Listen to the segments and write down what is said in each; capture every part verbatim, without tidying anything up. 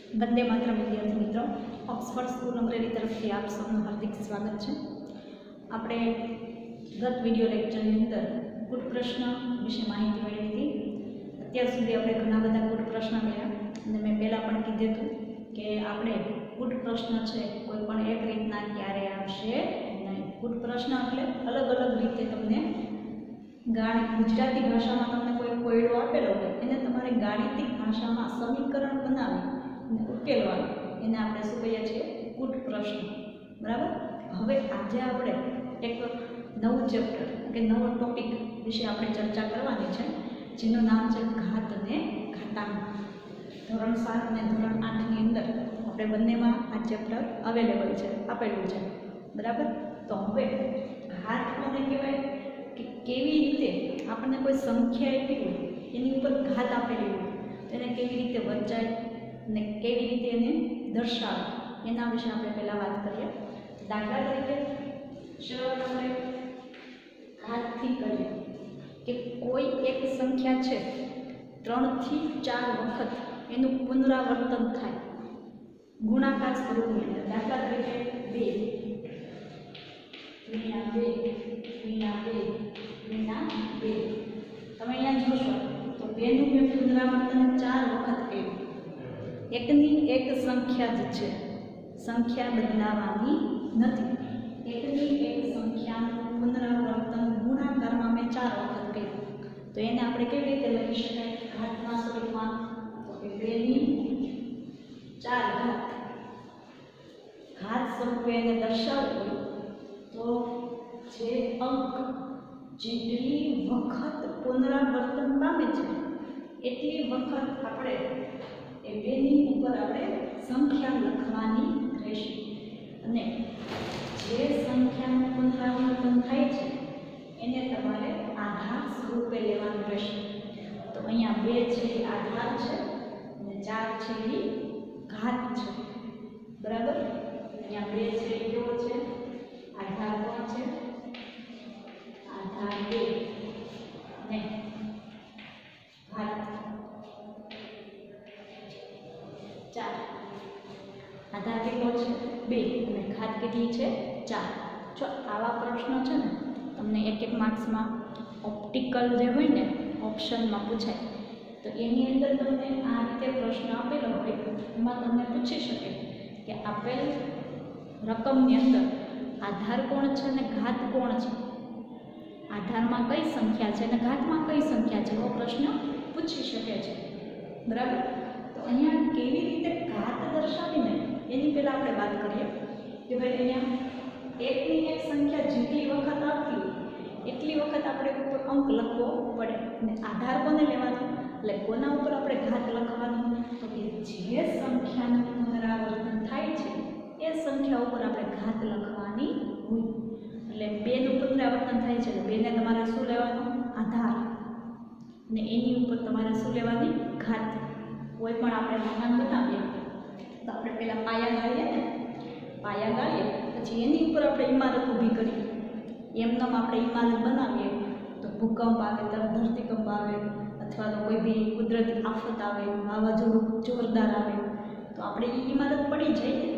વંદે માતરમ વિદ્યાર્થી મિત્રો, Oxford school Amreli તરફથી આપ સૌનું હાર્દિક સ્વાગત છે. આપણે ગત વિડીયો લેક્ચરની અંદર ગુટ પ્રશ્ન વિશે માહિતી મેળવી હતી. અત્યાર સુધી આપણે ઘણા બધા ગુટ પ્રશ્ન મળ્યા અને મેં પહેલાં પણ કીધું હતું કે આપણે ગુટ પ્રશ્ન છે કોઈ પણ એક રીતના ક્યારે આવશે નહીં. ગુટ પ્રશ્ન એટલે અલગ અલગ રીતે તમને ગાણિત ગુજરાતી ભાષામાં તમને કોઈ કોયડો આપેલો હોય એને તમારે ગાણિતિક ભાષામાં સમીકરણ બનાવી અને ઉકેલવાનું, એને આપણે શું કહીએ છીએ? ગુટ પ્રશ્ન. બરાબર. હવે આજે આપણે એક નવું ચેપ્ટર કે નવો ટોપિક વિશે આપણે ચર્ચા કરવાની છે, જેનું નામ છે ઘાત અને ઘાતાંક. ધોરણ સાત અને ધોરણ આઠની અંદર આપણે બંનેમાં આ ચેપ્ટર અવેલેબલ છે, આપેલું છે. બરાબર. તો હવે ઘાત કોને કહેવાય કે કેવી રીતે આપણને કોઈ સંખ્યા આપી હોય એની ઉપર ઘાત આપેલી હોય એને કેવી રીતે વંચાય ને કેવી રીતે એને દર્શાવે એના વિશે આપણે પહેલાં વાત કરીએ. દાખલા તરીકે શરૂઆત આપણે ઘાતથી કરીએ કે કોઈ એક સંખ્યા છે ત્રણથી ચાર વખત એનું પુનરાવર્તન થાય ગુણાકાર સ્વરૂપની અંદર. દાખલા તરીકે બે ગુણ્યા બે ગુણ્યા બે ગુણ્યા બે. તમે અહીંયા જોશો તો બેનું મેં પુનરાવર્તન ચાર વખત કર્યું. એકની એક સંખ્યા જ છે, સંખ્યા બદલાવાની નથી. એકની એક સંખ્યાનું પુનરાવર્તન ગુણાકારમાં મેં ચાર વખત કર્યું. તો એને આપણે કેવી રીતે લખી શકાય ઘાતના સ્વરૂપમાં? તો કે બેની ચાર ઘાત. ઘાત સ્વરૂપે એને દર્શાવવું હોય તો જે અંક જેટલી વખત પુનરાવર્તન પામે છે એટલી વખત આપણે એ બેની ઉપર આપણે સંખ્યા લખવાની રહેશે. અને જે સંખ્યાનું પુનરાવર્તન થાય છે એને તમારે આધાર સ્વરૂપે લેવાનું રહેશે. તો અહીંયા બે છે એ આધાર છે અને ચાર છે એ ઘાત છે. બરાબર. અહીંયા બે છે એ કેવો છે? આધાર કોણ છે? આધાર બે ને ઘાત ચાર. આધાર કેટલો છે? બે અને ઘાત કેટલી છે? ચાર. જો આવા પ્રશ્નો છે ને તમને એક એક માર્ક્સમાં ઓપ્ટિકલ જે હોય ને ઓપ્શનમાં પૂછાય તો એની અંદર તમને આ રીતે પ્રશ્ન આપેલો હોય એમાં તમને પૂછી શકે કે આપેલ રકમની અંદર આધાર કોણ છે અને ઘાત કોણ છે? આધારમાં કઈ સંખ્યા છે અને ઘાતમાં કઈ સંખ્યા છે એવો પ્રશ્ન પૂછી શકે છે. બરાબર. તો અહીંયા કેવી રીતે ઘાત દર્શાવીને એની પહેલાં આપણે વાત કરીએ કે ભાઈ અહીંયા એકની એક સંખ્યા જેટલી વખત આવતી હોય એટલી વખત આપણે ઉપર અંક લખવો પડે. અને આધાર કોને લેવાનો એટલે કોના ઉપર આપણે ઘાત લખવાનું? તો કે જે સંખ્યાનું પુનરાવર્તન થાય છે એ સંખ્યા ઉપર આપણે ઘાત લખવાની હોય. એટલે બેનું પુનરાવર્તન થાય છે એટલે બેને તમારે શું લેવાનું? આધાર. અને એની ઉપર તમારે શું લેવાની? ઘાત. કોઈ પણ આપણે મકાન બનાવીએ તો આપણે પહેલાં પાયા ગાળીએ ને, પાયા ગાળીએ પછી એની ઉપર આપણે ઇમારત ઊભી કરીએ. એમનામ આપણે ઇમારત બનાવીએ તો ભૂકંપ આવે, ધરતીકંપ આવે અથવા તો કોઈ બી કુદરતી આફત આવે, વાવાઝોડું જોરદાર આવે તો આપણે એ ઇમારત પડી જાય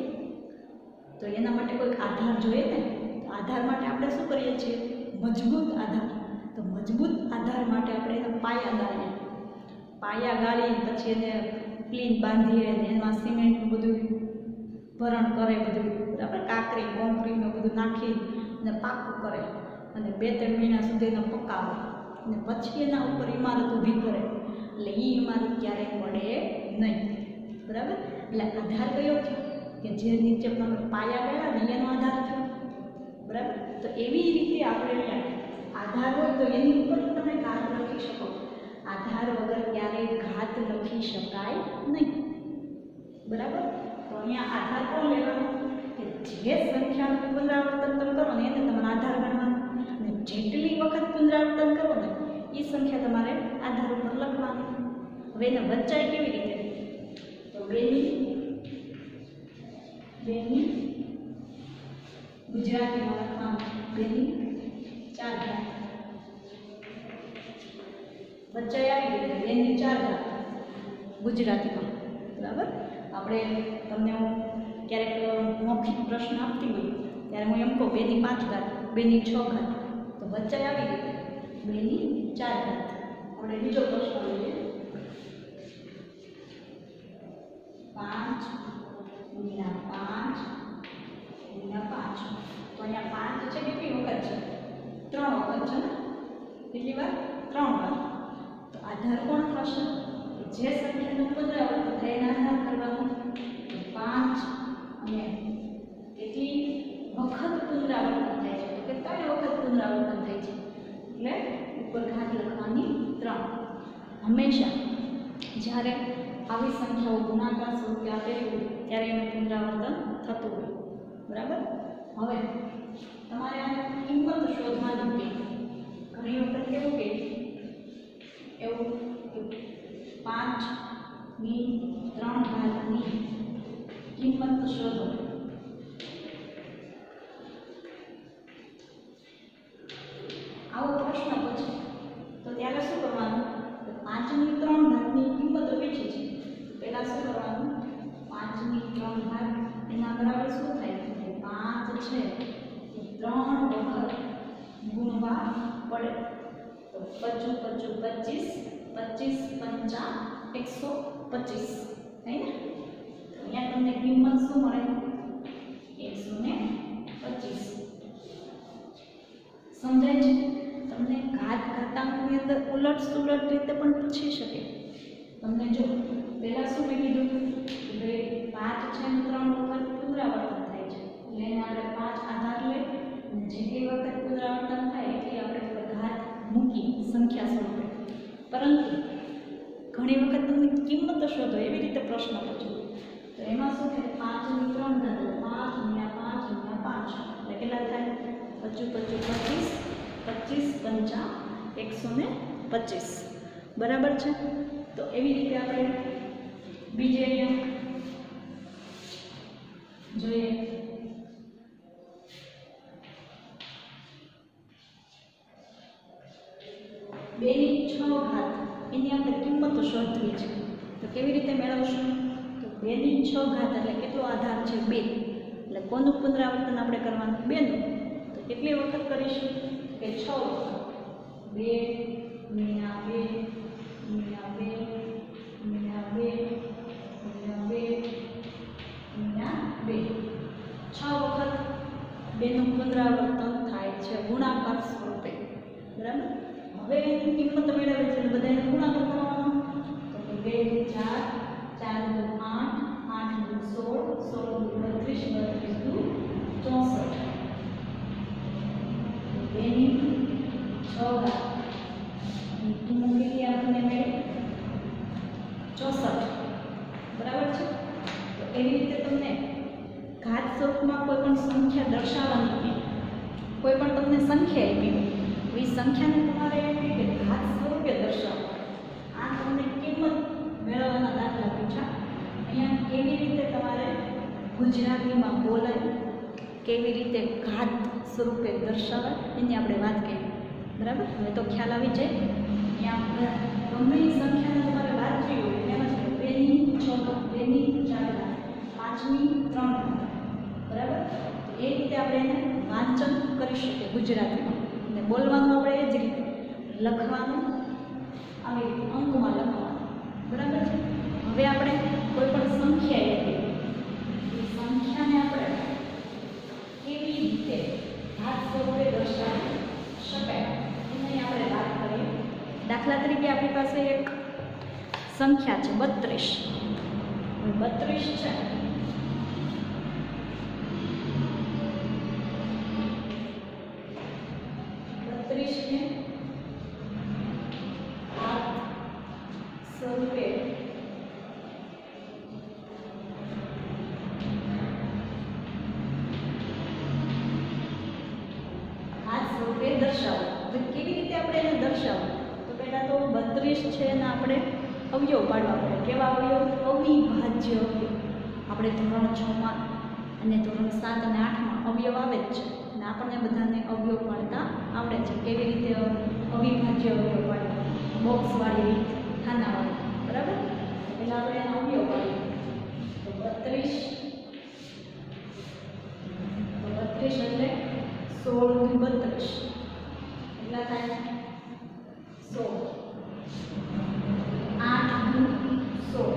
તો એના માટે કોઈક આધાર જોઈએ ને. તો આધાર માટે આપણે શું કરીએ છીએ? મજબૂત આધાર. તો મજબૂત આધાર માટે આપણે એના પાયા ગાળીએ. પાયા ગાળી પછી એને પ્લીન બાંધીએ અને એમાં સિમેન્ટનું બધું ભરણ કરે, બધું બરાબર કાંકરી કોન્ક્રીટનું બધું નાખી અને પાકું કરે અને બે ત્રણ મહિના સુધી એને પકાવે અને પછી એના ઉપર ઇમારત ઊભી કરે એટલે એ ઇમારત ક્યારેય પડે નહીં. બરાબર. એટલે આધાર કયો છે કે જે નીચે તમે પાયા ગયા ને એનો આધાર થયો. બરાબર. તો એવી રીતે આપણે આધાર હોય તો એની ઉપર તમે ઘાત લખી શકો. આધાર વગર ક્યારેય ઘાત લખી શકાય નહીં. બરાબર. તો અહીંયા આધાર કોણ લેવાનો કે જે સંખ્યાનું પુનરાવર્તન તમે કરો ને એને તમારે આધાર ગણવાનો અને જેટલી વખત પુનરાવર્તન કરો ને એ સંખ્યા તમારે આધાર ઉપર લખવાની. હવે એને વંચાય કેવી રીતે? તો બેની બેની ગુજરાતીમાં લખવાનું બેની ચાર ઘાત. વંચાય આવી રીતે બેની ચાર ઘાત ગુજરાતીમાં. બરાબર. આપણે આપણે તમને હું ક્યારેક મૌખિક પ્રશ્ન આપતી હોય ત્યારે હું એમ કહું બેની પાંચ ઘાત, બેની છ ઘાત, તો વચ્ચે આવી ગઈ બેની ચાર ઘાત. આપણે બીજો પ્રશ્ન લઈએ, પાંચ ગુણ્યા પાંચ ગુણ્યા પાંચ. તો અહીંયા પાંચ છે કેટલી વખત છે? ત્રણ વખત છે ને? કેટલી વાર? ત્રણ વાર. તો આધાર કોણ થશે? જે સંખ્યાનું પુનરાવર્તન થાય એના આધાર કરવાનો. પાંચ અને કેટલી વખત પુનરાવર્તન થાય છે? તો કે ત્રણ વખત પુનરાવર્તન થાય છે એટલે ઉપર ઘાત લખવાની ત્રણ. હંમેશા જ્યારે આવી સંખ્યાઓ ગુણાકાર સ્વરૂપે આપેલી હોય ત્યારે એનું પુનરાવર્તન થતું હોય. બરાબર. હવે તમારે આ કિંમત શોધવાની કે ઘણી વખત કેવું કે એવું પાંચ ની ત્રણ ઘાતની કિંમત શોધો. આવો પ્રશ્ન પૂછે તો ત્યારે શું કરવાનું? પાંચની ત્રણ ઘાતની કિંમત વેચી છે. પહેલા શું કરવાનું? પાંચની ત્રણ ઘાત એના બરાબર શું થાય? પાંચ છે ત્રણ વખત ગુણવા પડે તો પચું પચું પચીસ, પચીસ પંચા એકસો પચીસ થાય ને? તો અહીંયા તમને કિંમત શું મળે? એકસો ને પચીસ. સમજાય છે? તમને ઘાત ઘાતાંકની અંદર ઉલટ સુલટ રીતે પણ પૂછી શકે. તમને જો પહેલા શું મેં કીધું કે પાંચ છે ને ત્રણ વખત પુનરાવર્તન થાય છે એટલે એને આપણે પાંચ આધાર લઈ અને જેટલી વખત પુનરાવર્તન થાય એટલી આપણે ઘાત મૂકી સંખ્યા સ્વરૂપે. પરંતુ ઘણી વખત તમને કિંમત શોધો એવી રીતે પ્રશ્ન પૂછો તો એમાં શું થાય? પાંચની ત્રણ ઘાત પાંચ ગુણ્યા પાંચ ગુણ્યા પાંચ એટલે કેટલા થાય? પચું પચું પચીસ, પચીસ પંચા એકસો ને પચીસ. બરાબર છે? તો એવી રીતે આપણે બીજે અહીંયા જોઈએ બેની છ ઘાત એની આપણે કિંમત શોધવી છે. તો કેવી રીતે મેળવશું? તો બેની છ ઘાત એટલે કેટલો આધાર છે? બે. એટલે કોનું પુનરાવર્તન આપણે કરવાનું? બેનું. તો કેટલી વખત કરીશું? કે છ વખત. બે ગુણ્યા બે ગુણ્યા બે ગુણ્યા બે ગુણ્યા બે ગુણ્યા બે. છ વખત બેનું પુનરાવર્તન થાય છે ગુણાકાર સ્વરૂપે. બરાબર. હવે એની કિંમત મેળવે છે એટલે બધાને ગુણાકાર કરવાનો. તો બે ચાર, ચાર દુ આઠ, આઠ દુ સોળ, સોળ દુ બત્રીસ, બત્રીસ દુ ચોસઠ. બેની છ ઘાત કિંમત કેટલી આપણને મળે? ચોસઠ. બરાબર છે? તો એવી રીતે તમને ઘાત સ્વરૂપમાં કોઈ પણ સંખ્યા દર્શાવવાની કોઈ પણ તમને સંખ્યા આપી હોય એ સંખ્યાને તમારે એવી કે ઘાત સ્વરૂપે દર્શાવો. આ તમને કિંમત મેળવવાના દાખલા પૂછ્યા. અહીંયા કેવી રીતે તમારે ગુજરાતીમાં બોલાય, કેવી રીતે ઘાત સ્વરૂપે દર્શાવાય એની આપણે વાત કરી. બરાબર. હવે તો ખ્યાલ આવી જાય. અહીંયા ગમે એ સંખ્યાને તમારે વાંચવી હોય એમાં છે બેની છ ઘાત, બેની ચાર ઘાત, પાંચની ત્રણ ઘાત. બરાબર. એ રીતે આપણે એને વાંચન કરી શકીએ ગુજરાતીમાં. અને બોલવાનું આપણે એ જ રીતે લખવાનું આવી રીતે અંકમાં લખવાનું. બરાબર છે? હવે આપણે કોઈ પણ સંખ્યા આપી એ સંખ્યાને આપણે કેવી રીતે ઘાત સ્વરૂપે દર્શાવી શકાય એની આપણે વાત કરીએ. દાખલા તરીકે આપણી પાસે એક સંખ્યા છે બત્રીસ. બત્રીસ છે બત્રીસને ઘાત સ્વરૂપે ઘાત સ્વરૂપે દર્શાવો. હવે કેવી રીતે આપણે એને દર્શાવો? તો પહેલાં તો બત્રીસ છે એને આપણે અવયવ પાડવા પડે. કેવા અવયવ? અવિભાજ્ય અવયવ. આપણે ધોરણ છ માં અને ધોરણ સાત અને આઠમાં અવયવ આવે જ છે અને આપણને બધાને અવયવ પાડતા આવડે છે. કેવી રીતે અવિભાજ્ય અવયવ પાડવા? બોક્સવાળી રીત, ખાનાવાળી. બરાબર. પહેલાં આપણે એના અવયવ પાડીએ. તો બત્રીસ, તો બત્રીસ એટલે સોળ દુ બત્રીસ, કેટલા થાય? સોળ. આઠ દુ સોળ,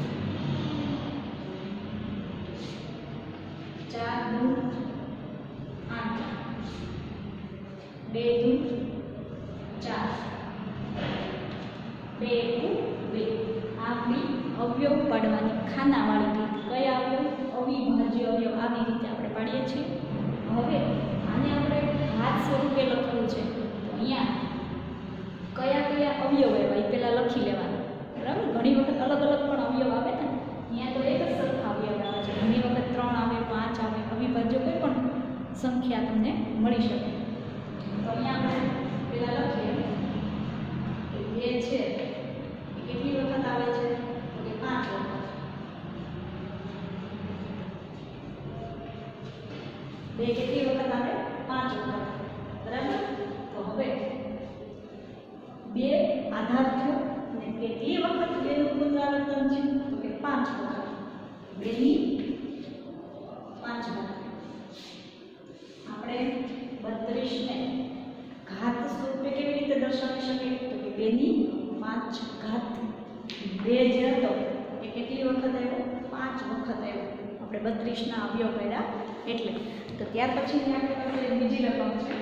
ચાર દુ આઠ, બે દુ ચાર, બે એકુ બે. આપણી અવયવ પાડવાની ખાનાવાળી રીત. કયા અવયવ? અવિભાજ્ય અવયવ. આવી રીતે આપણે પાડીએ છીએ. હવે આને આપણે ઘાત સ્વરૂપે લખવું છે, તો અહીંયા કયા કયા અવયવ એવા એ પહેલાં લખી લેવાના, બરાબર? ઘણી વખત અલગ અલગ પણ અવયવ આવે ને, અહીંયા તો એક જ સરખા અવયવ આવે છે. ઘણી વખત ત્રણ આવે, પાંચ આવે, અવિભાજ્ય કોઈ પણ સંખ્યા તમને મળી શકે. તો અહીંયા આપણે પહેલાં લખીએ કે બે છે એ કેટલી વખત આવે છે? તો કે પાંચ વખત. બે કેટલી વખત આવે? પાંચ વખત, બરાબર? તો હવે બે આધાર થયો અને કેટલી વખત બેનું પુનરાવર્તન છે? તો કે પાંચ વખત. બેની પાંચ વખત. આપણે બત્રીસ ને ઘાત સ્વરૂપે કેવી રીતે દર્શાવી શકીએ? તો કે બેની પાંચ ઘાત. બે જે હતો એ કેટલી વખત આવ્યો? પાંચ વખત આવ્યો. આપણે બત્રીસના અવયવ કર્યા એટલે. તો ત્યાર પછીની આપણી પાસે બીજી રકમ છે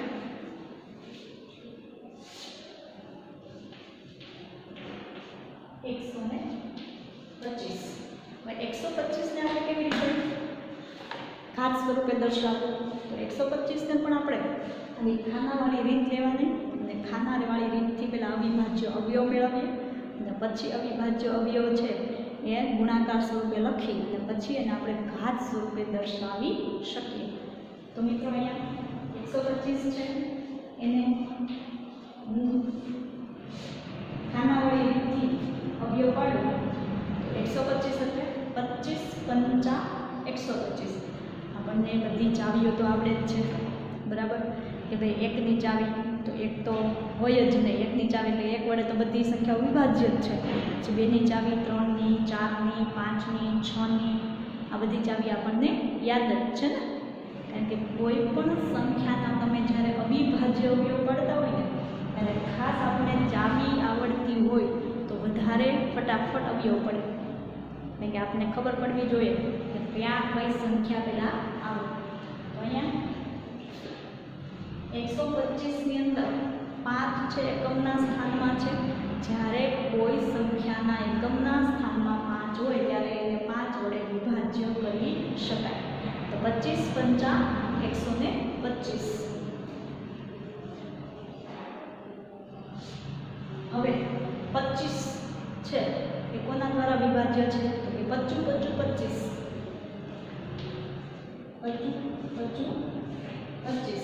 એકસો ને પચીસ. હવે એકસો પચીસને આપણે કેવી રીતે ઘાત સ્વરૂપે દર્શાવવું? તો એકસો પચીસને પણ આપણે આવી ખાનાવાળી રીત લેવાની અને ખાનાવાળી રીતથી પહેલાં અવિભાજ્ય અવયવ મેળવીએ અને પછી અવિભાજ્ય અવયવ છે એ ગુણાકાર સ્વરૂપે લખી અને પછી એને આપણે ઘાત સ્વરૂપે દર્શાવી શકીએ. તો મિત્રો અહીંયા એકસો પચીસ છે એને હું ખાનાવાળી રીતથી અવયવ પાડું તો એકસો પચીસ એટલે પચીસ પંચા એકસો પચીસ. આપણને બધી ચાવીઓ તો આવડે જ છે, બરાબર? કે ભાઈ એકની ચાવી તો એક તો હોય જ નહીં. એકની ચાવી એટલે એક વડે તો બધી સંખ્યાઓ વિભાજ્ય જ છે. પછી બેની ચાવી, ત્રણની, ચારની, પાંચની, છની, આ બધી ચાવી આપણને યાદ જ છે ને. કારણ કે કોઈ પણ સંખ્યાના તમે જ્યારે અવિભાજ્ય અવયવ પાડતા હોય ને ત્યારે ખાસ આપણે ચાવી આવડતી હોય તો વધારે ફટાફટ અવયવ પડે. કારણ કે આપણને ખબર પડવી જોઈએ કે ક્યાં કઈ સંખ્યા પહેલાં આવે. તો અહીંયા એકસો પચીસની અંદર પાંચ છે એકમના સ્થાનમાં છે. જ્યારે કોઈ સંખ્યાના એકમના સ્થાનમાં પાંચ હોય ત્યારે એને પાંચ વડે વિભાજ્ય કરી શકાય. તો પચીસ પંચા એકસો ને પચીસ. હવે પચીસ છે એ કોના દ્વારા વિભાજ્ય છે? તો કે પચું પચું પચીસ. પચું પચું પચીસ.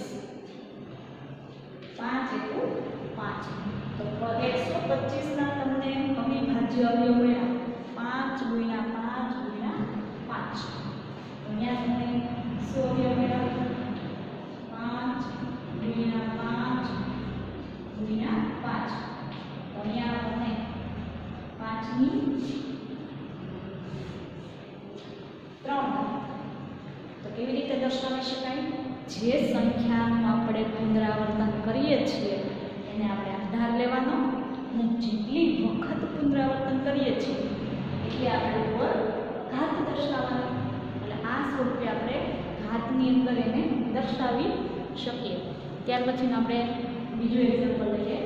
પાંચ એકુ પાંચ. તો એકસો પચીસના તમને અવિભાજ્ય અવયવ મળ્યા પાંચ ગુણ્યા પાંચ ગુણ્યા પાંચ. અહીંયા તમને સો અવયવ મળ્યા પાંચ ગુણ્યા પાંચ ગુણ્યા પાંચ. તો અહીંયા તમને પાંચની ત્રણ. તો કેવી રીતે દર્શાવી શકાય? જે સંખ્યાનું આપણે પુનરાવર્તન કરીએ છીએ એને આપણે આધાર લેવાનો અને જેટલી વખત પુનરાવર્તન કરીએ છીએ એટલે આપણે ઉપર ઘાત દર્શાવવાનો. એટલે આ સ્વરૂપે આપણે ઘાતની અંદર એને દર્શાવી શકીએ. ત્યાર પછી આપણે બીજું એક્ઝામ્પલ લઈએ.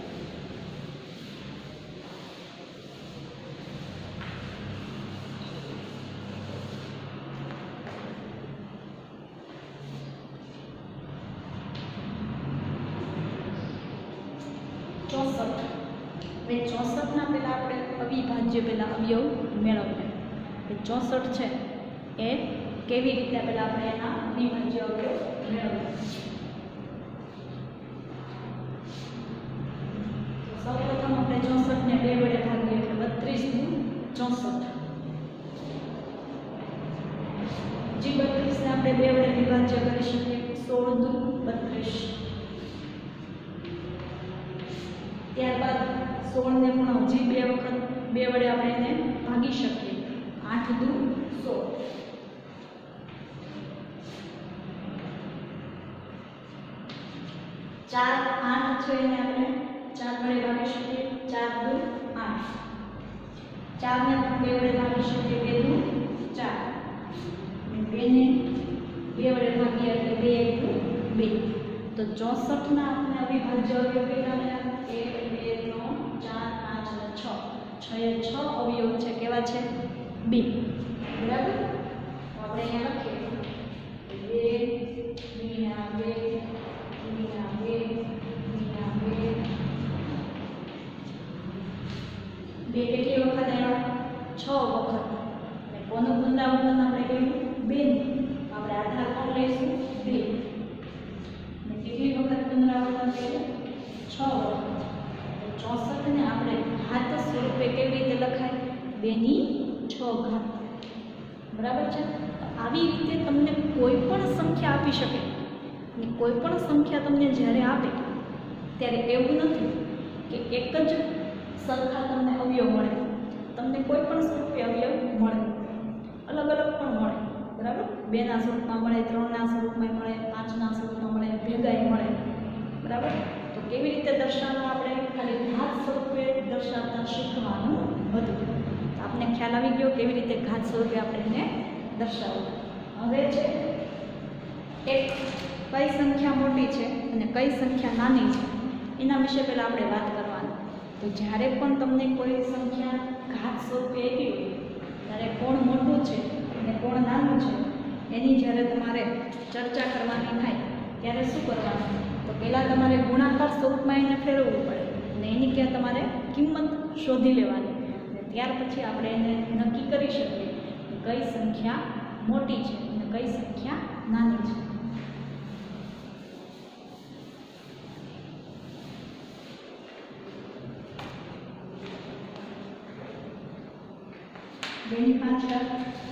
ચોસઠ. હવે ચોસઠના પહેલાં આપણે અવિભાજ્ય પહેલાં અવયવ મેળવીએ. ચોસઠ છે એ કેવી રીતે પહેલાં આપણે એના અવિભાજ્ય અવયવ મેળવીએ? સૌપ્રથમ આપણે ચોસઠને બે વડે ભાગીએ એટલે બત્રીસ નું ચોસઠ. જી બત્રીસને આપણે બે વડે વિભાજ્ય કરી શકીએ સોળ દુ બત્રીસ. ત્યારબાદ સોળને પણ હજી બે વખત બે વડે આપણે એને ભાગી શકીએ આઠ દુ સોળ. ચાર આઠ છે એને આપણે ચાર વડે ભાગી શકીએ. ચાર દુ આઠ. ચાર ને બે વડે ભાગી શકીએ. બે દુ ચાર. બે ને બે વડે ભાગીએ એટલે બે એક બે. તો ચોસઠ ના આપણે અવિભાજ્ય અવયવ કેટલા મળ્યા? એક બે ત્રણ ચાર પાંચ અને છ. છ એ છ અવયવ છે. કેવા છે? બે. બરાબર. આપણે અહીંયા લખીએ બે ગુણ્યા બે ગુણ્યા બે ગુણ્યા બે. બે કેટલી વખત આવ્યા? છ વખત. કોનું પુનરાવર્તન આપણે કર્યું? બે. આપણે આધાર કોણ લઈશું? બે. કેટલી વખત પુનરાવર્તન કર્યું? છ વખત. ચોસઠ ને આપણે ઘાત સ્વરૂપે કેવી રીતે લખાય? બે ની છ ઘાત. બરાબર છે. તો આવી રીતે તમને કોઈ પણ સંખ્યા આપી શકે અને કોઈ પણ સંખ્યા તમને જ્યારે આપે ત્યારે એવું નથી કે એક જ સરખા તમને અવયવ મળે. તમને કોઈ પણ સ્વરૂપે અવયવ મળે, અલગ અલગ પણ મળે. બરાબર. બેના સ્વરૂપમાં મળે, ત્રણના સ્વરૂપમાં મળે, પાંચના સ્વરૂપમાં મળે, ભેગાય મળે. બરાબર. તો કેવી રીતે દર્શાવવાનું? આપણે ખાલી ઘાત સ્વરૂપે દર્શાવતા શીખવાનું હતું. તો આપણે ખ્યાલ આવી ગયો કેવી રીતે ઘાત સ્વરૂપે આપણે એને દર્શાવવું. હવે છે એક કઈ સંખ્યા મોટી છે અને કઈ સંખ્યા નાની છે એના વિશે પહેલાં આપણે વાત કરવાની. તો જ્યારે પણ તમને કોઈ સંખ્યા ઘાત સ્વરૂપે આપી હોય ત્યારે કોણ મોટું છે અને કોણ નાનું છે એની જ્યારે તમારે ચર્ચા કરવાની થાય ત્યારે શું કરવાનું? તો પહેલાં તમારે ગુણાકાર સ્વરૂપમાં એને ફેરવવું પડે અને એની ક્યાં તમારે કિંમત શોધી લેવાની. અને ત્યાર પછી આપણે એને નક્કી કરી શકીએ કે કઈ સંખ્યા મોટી છે અને કઈ સંખ્યા નાની છે. બેની પાંચ ઘાત.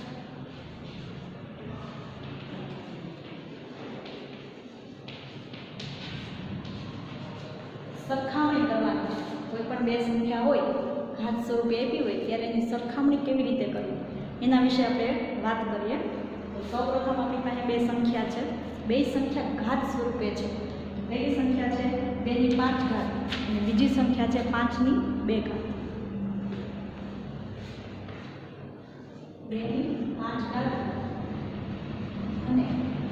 સરખામણી કરવાની છે. કોઈ પણ બે સંખ્યા હોય ઘાત સ્વરૂપે આપી હોય ત્યારે એની સરખામણી કેવી રીતે કરવી એના વિશે આપણે વાત કરીએ. તો સૌપ્રથમ આપણી પાસે બે સંખ્યા છે. બે સંખ્યા ઘાત સ્વરૂપે છે. પહેલી સંખ્યા છે બેની પાંચ ઘાત અને બીજી સંખ્યા છે પાંચની બે ઘાત. બેની પાંચ ઘાત અને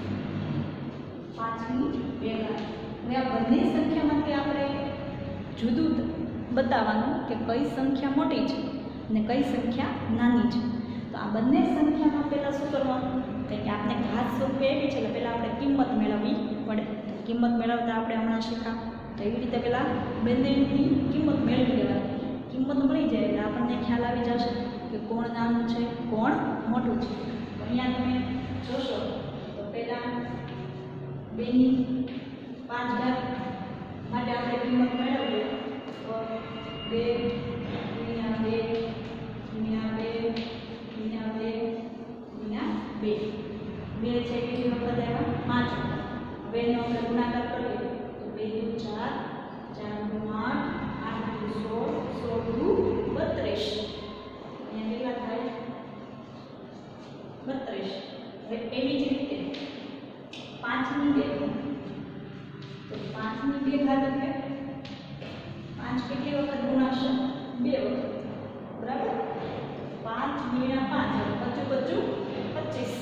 પાંચની બે ઘાત. હવે આ બંને સંખ્યામાંથી આપણે જુદું બતાવવાનું કે કઈ સંખ્યા મોટી છે અને કઈ સંખ્યા નાની છે. તો આ બંને સંખ્યામાં પહેલાં શું કરવાનું? કે આપણે ઘાત સ્વરૂપે આપી છે એટલે પહેલાં આપણે કિંમત મેળવવી પડે. તો કિંમત મેળવતા આપણે હમણાં શીખા તો એવી રીતે પહેલાં બંનેની કિંમત મેળવી લેવાની. કિંમત મળી જાય એટલે આપણને ખ્યાલ આવી જશે કે કોણ નાનું છે કોણ મોટું છે. તો અહીંયા તમે જોશો તો પહેલાં બેની પાંચ ઘાત માટે આપણે કિંમત મેળવીએ તો બે ગુણ્યા બે ગુણ્યા બે ગુણ્યા બે ગુણ્યા બે. બે છે કેટલી વખત આવ્યા? પાંચ વખત. હવે એનો આપણે ગુણાકાર કરીએ તો બે દુ ચાર, ચાર દુ આઠ, આઠ દુ સોળ, સોળ દુ બત્રીસ. અહીંયા કેટલા થાય? બત્રીસ. હવે એવી જ રીતે પાંચની બે તો પાંચની બે ઘાત એટલે પાંચ કેટલી વખત ગુણાશે? બે વખત. બરાબર. પાંચ ગુણ્યા પાંચ પચું પચું પચીસ.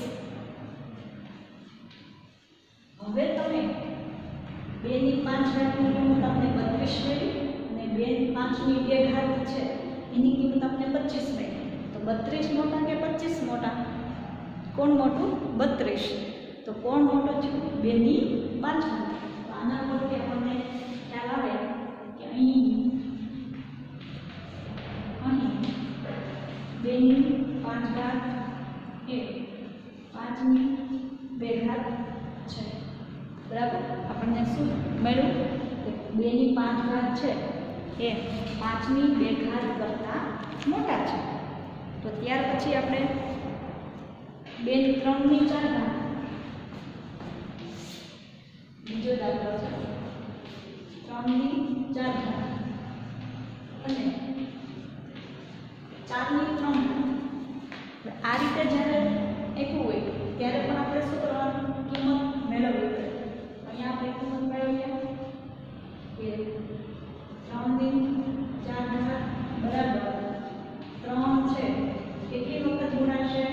હવે તમે બેની પાંચ ઘાતની કિંમત આપણે બત્રીસ મળી અને બે પાંચની બે ઘાત છે એની કિંમત આપણે પચીસ મળી. તો બત્રીસ મોટા કે પચીસ મોટા? કોણ મોટું? બત્રીસ. તો કોણ મોટો છે? બેની પાંચ ઘાત. તો આના પરથી આપણને ખ્યાલ આવે કે અહીં અહીં બેની પાંચ ઘાત એ પાંચની બે ઘાત છે. બરાબર. આપણને શું મળ્યું? કે બેની પાંચ ઘાત છે એ પાંચની બે ઘાત કરતાં મોટા છે. તો ત્યાર પછી આપણે બેની ત્રણની ચાર ઘાત બીજો દાખલો છે. ત્રણની ચાર ઘાત અને ચારની ત્રણ ઘાત. આ રીતે જ્યારે આપ્યું હોય ત્યારે પણ આપણે શું કરવાનું, કિંમત મેળવવી પડે. અહીંયા આપણે કિંમત મેળવીએ કે ત્રણ દિન ચાર ઘાત બરાબર ત્રણ છે કેટલી વખત ગુણાશે,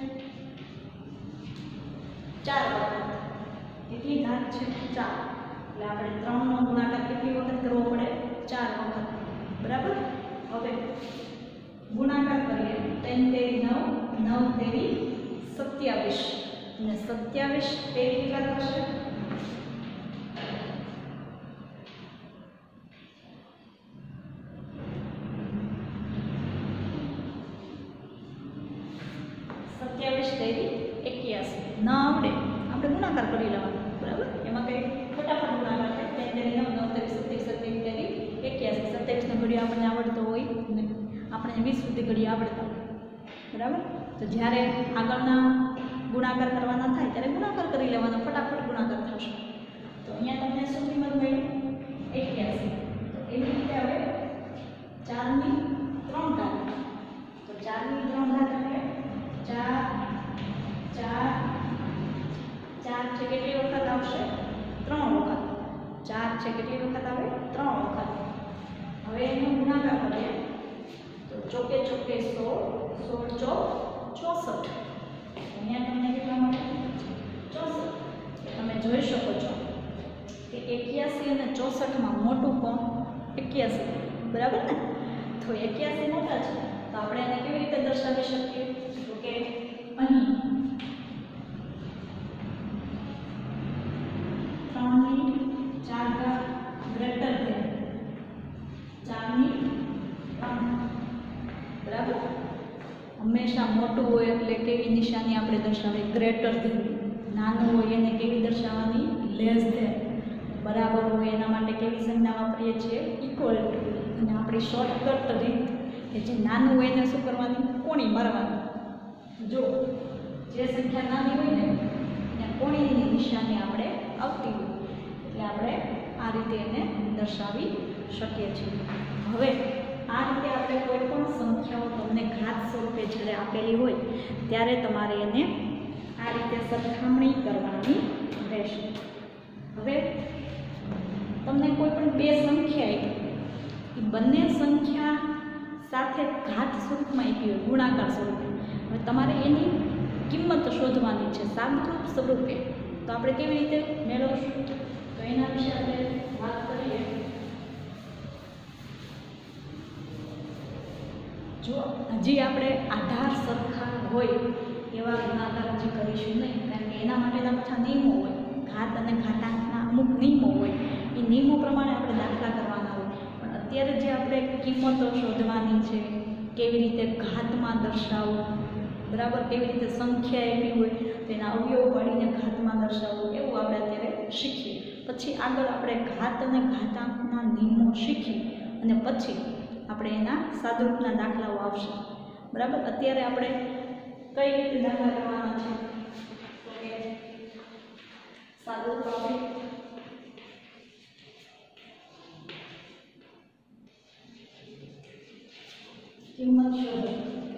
ચાર વખત. કેટલી ઘાત છે, ચાર. એટલે આપણે ત્રણનો ગુણાકાર કેટલી વખત કરવો પડે, ચાર વખત. બરાબર. હવે ગુણાકાર કરીએ. ત્રણ તેરી નવ, નવ તેરી સત્યાવીસ, અને સત્યાવીસ તેરી કેટલા થશે, સત્યાવીસ તેરી એક્યાસી. ન આવડે આપણે ગુણાકાર કરી લેવાનો. બરાબર. એમાં કંઈ ફટાફટ ગુણાકાર થાય. ત્રણ તેરી નવ, નવ તેરી સત્યાવીસ, સત્યાવીસ તેરી એક્યાસી. સત્યાવીસનો ઘડિયો આપણને આવડતો હોય નહીં, આપણે વીસ સુધી ઘડી આવડતા હોય. બરાબર. તો જ્યારે આગળના ગુણાકાર કરવાના થાય ત્યારે ગુણાકાર કરી લેવાનો, ફટાફટ ગુણાકાર થશે. તો અહીંયા તમને શું કિંમત મળી, એક્યાસી. તો એવી રીતે હવે ચારની ત્રણ ઘાત. તો ચારની ત્રણ ઘાત એટલે ચાર, ચાર, ચાર છે કેટલી વખત આવશે, ત્રણ વખત. ચાર છે કેટલી વખત આવે, ત્રણ વખત. હવે એનો ગુણાકાર કરીએ તો ચોકે ચોકે સોળ, સોળ ચોક ચોસઠ. અહીંયા તમને કેટલા મળે, ચોસઠ. તમે જોઈ શકો છો કે એક્યાસી અને ચોસઠમાં મોટું કોણ, એક્યાસી. બરાબર ને. તો એક્યાસી મોટા છે તો આપણે એને કેવી રીતે દર્શાવી શકીએ, તો કે અહીં ત્રણની ચાર ઘાત ગ્રેટર ધેન ચારની ત્રણ. બરાબર. હંમેશા મોટું હોય એટલે કેવી નિશાની આપણે દર્શાવીએ, ગ્રેટર ધેન. નાનું હોય એને કેવી દર્શાવવાની, લેસ ધેન. બરાબર હોય એના માટે કેવી સંજ્ઞા વાપરીએ છીએ, ઇક્વલ ટુ. અને આપણી શોર્ટકટ રીત કે જે નાનું હોય એને શું કરવાની, કોણી મારવાની. જો જે સંખ્યા નાની હોય ને ત્યાં કોણીની નિશાની આપણે આવતી હોય એટલે આપણે આ રીતે એને દર્શાવી શકીએ છીએ. હવે આ રીતે આપણે કોઈ પણ સંખ્યાઓ તમને ઘાત સ્વરૂપે જ્યારે આપેલી હોય ત્યારે તમારે એને આ રીતે સરખામણી કરવાની રહેશે. હવે તમને કોઈ પણ બે સંખ્યા આપી, એ બંને સંખ્યા સાથે ઘાત સ્વરૂપમાં આપી હોય, ગુણાકાર સ્વરૂપે. હવે તમારે એની કિંમત શોધવાની છે સાદરૂપ સ્વરૂપે. તો આપણે કેવી રીતે મેળવશું, તો એના વિશે આપણે વાત કરીએ. જો હજી આપણે આધાર સરખા હોય એવા ગુણાકાર હજી કરીશું નહીં, કારણ કે એના માટેના બધા નિયમો હોય. ઘાત અને ઘાતાંકના અમુક નિયમો હોય, એ નિયમો પ્રમાણે આપણે દાખલા કરવાના હોય. પણ અત્યારે જે આપણે કિંમતો શોધવાની છે, કેવી રીતે ઘાતમાં દર્શાવવું, બરાબર, કેવી રીતે સંખ્યા એવી હોય તેના અવયવ પાડીને ઘાતમાં દર્શાવવું, એવું આપણે અત્યારે શીખીએ. પછી આગળ આપણે ઘાત અને ઘાતાંકના નિયમો શીખી અને પછી આપણે એના સાદરૂપના દાખલાઓ આવશે. બરાબર. અત્યારે આપણે કઈ રીતે દાખલા કરવાના છે, તો કે સાદરૂપ આપણે કિંમત શોધો.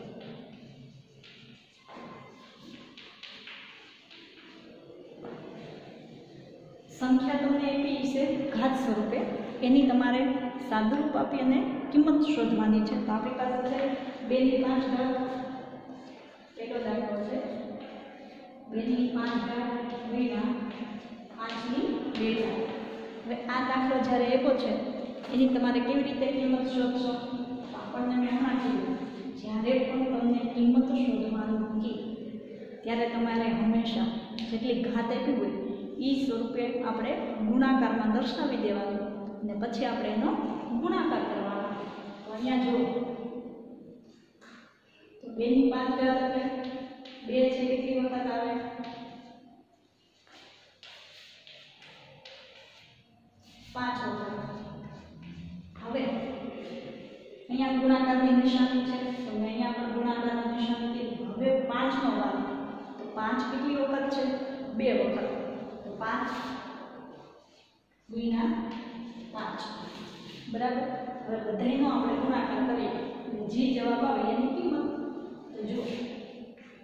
સંખ્યા તમને આપી છે ઘાત સ્વરૂપે, એની તમારે સાદરૂપ આપી અને કિંમત શોધવાની છે. તો આપણી પાસે છે બેની પાંચ ઘાત. પહેલો દાખલો છે બેની પાંચ ઘાત ગુણ્યા પાંચની બે ઘાત. હવે આ દાખલો જ્યારે આપ્યો છે એની તમારે કેવી રીતે કિંમત શોધશો, આપણને મેં હમણાં કીધું જ્યારે પણ તમને કિંમત શોધવાનું કહે ત્યારે તમારે હંમેશા જેટલી ઘાત આપી હોય એ સ્વરૂપે આપણે ગુણાકારમાં દર્શાવી દેવાનું અને પછી આપણે એનો ગુણાકાર કરવાનો. તો અહીંયા જુઓ તો બેની પાંચ ઘાત એટલે બે છે કેટલી વખત આવે, પાંચ વખત. હવે અહીંયા ગુણાકારની નિશાની છે તો મેં અહીંયા પણ ગુણાકારની નિશાની કીધી. હવે પાંચનો વાર તો પાંચ કેટલી વખત છે, બે વખત. તો પાંચ ગુણ્યા પાંચ. બરાબર. હવે બધાનો આપણે ગુણાકાર કરીએ જે જવાબ આવે એની કિંમત. તો જુઓ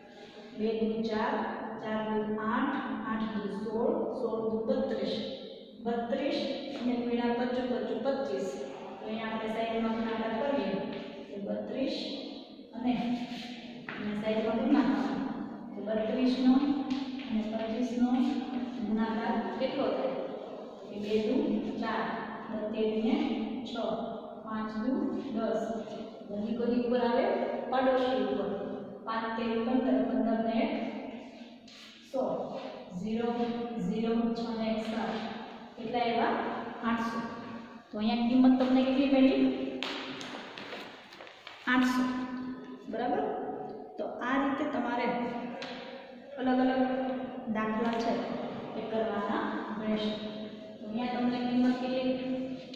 બે દુ ચાર, ચાર દુ આઠ, આઠ દુ સોળ, સોળ દુ બત્રીસ, બત્રીસ અને ગુણ્યા પચું પચું પચીસ. તો અહીંયા આપણે સાઈડમાં ગુણાકાર કરીએ તો બત્રીસ અને સાઈડમાં ગુણાકાર તો બત્રીસ નો અને પચીસ નો ગુણાકાર કેટલો થાય? કે બે દુ ચાર, તેર ને છ, પાંચ દુ દસ, બધી કોની ઉપર આવે? પડોશી ઉપર. પાંચ તેર પંદર, પંદર ને સોળ, ઝીરો ઝીરો છ ને એક સાત, કેટલા એવા? આઠસો. તો અહીંયા કિંમત તમને કેટલી મળી? આઠસો. બરાબર. તો આ રીતે તમારે અલગ અલગ દાખલા છે એ કરવાના રહેશે. તો અહીંયા તમને કિંમત કેટલી?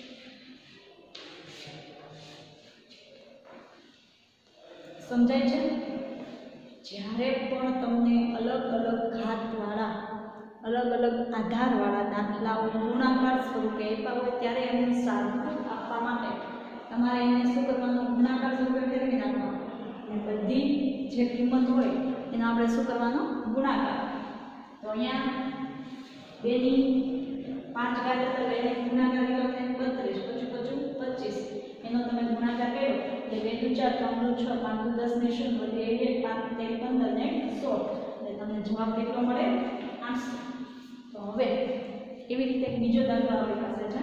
સમજાય છે? જ્યારે પણ તમને અલગ અલગ ઘાતવાળા અલગ અલગ આધારવાળા દાખલાઓ ગુણાકાર સ્વરૂપે આપ્યા હોય ત્યારે એનું સાદુરૂપ આપવા માટે તમારે એને શું કરવાનું? ગુણાકાર સ્વરૂપે ફેરવી નાખવાનું અને બધી જે કિંમત હોય એનો આપણે શું કરવાનો? ગુણાકાર. તો અહીંયા બેની પાંચ ઘાત એટલે એને ગુણાકાર કર્યો એટલે બત્રીસ, પચું પચું પચીસ, એનો તમે ગુણાકાર કર્યો એટલે બે દુ ચાર, ત્રણ દુ છ, પાંચ દુ દસ ને શૂન્ય, બે એક, પાંચ તેર પંદર ને સોળ, એટલે તમને જવાબ કેટલો મળે? આઠસો. તો હવે એવી રીતે બીજો દાખલો આપણી પાસે છે.